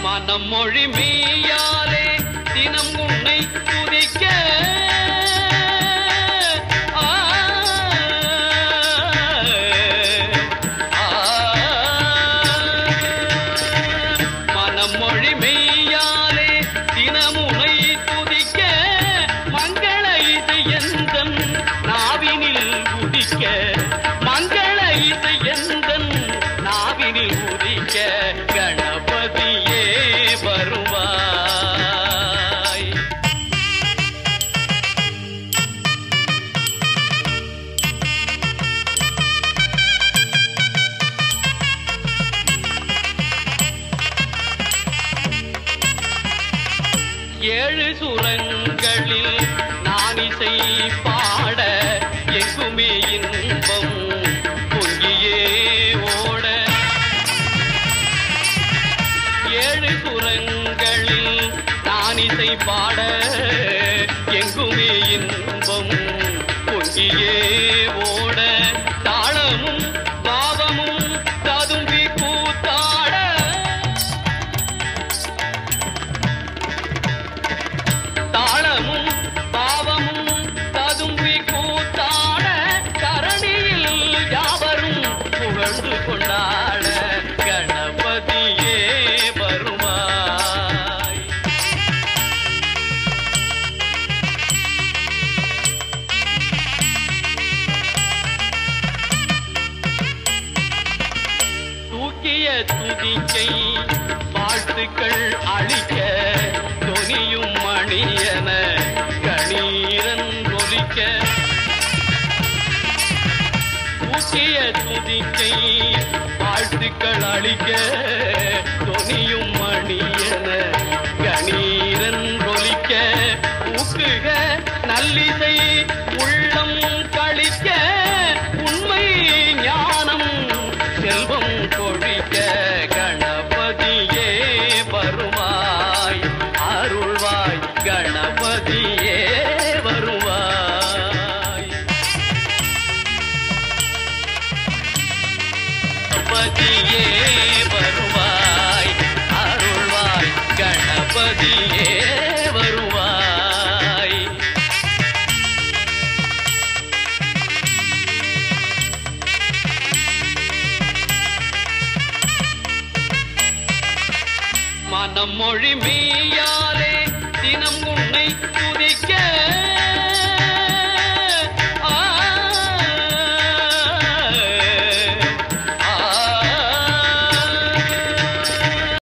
மனம் மொழி மெய்யாலே தினம் உன்னை துதிக்க மனம் மொழி மெய்யாலே தினம் உன்னை துதிக்க மங்கள இசை எந்தன் நாவினில் உதிக்க மங்கள இசை எந்தன் நாவினில் உதிக்க கணபதியே வருவாய். ஏழு சுரங்களில் நான் இசை பாட எங்குமே இன்பம் பொங்கியே ஓட ஏழு சுரங்களில் நான் இசை பாட எங்குமே இன்பம் பொங்கியே ஓட தாளமும் பாவமும் ததும்பி கூத்தாட தாளமும் பாவமும் ததும்பி கூத்தாட தரணியில் யாவரும் புகழ்ந்து கொண்டாட கணபதியே வருவாய். தூக்கிய துதிக்கை வாழ்த்துக்கள் அளிக்க தொனியும் மணியன கணீரன் ஒலிக்க தூக்கிய துதிக்கை வாழ்த்துக்கள் அளிக்க தொனியும் மணியன கணீரன் ஒலிக்க ஊக்குக நல்லிசை உள்ளம் கழிக்க உண்மை ஞானம் செல்வம் கொழிக்க கணபதியே வருவாய் அருள்வாய் கணபதியே வருவாய். கணபதியே வருவாய் அருள்வாய் கணபதியே வருவாய். மனம் மொழி மெய்யா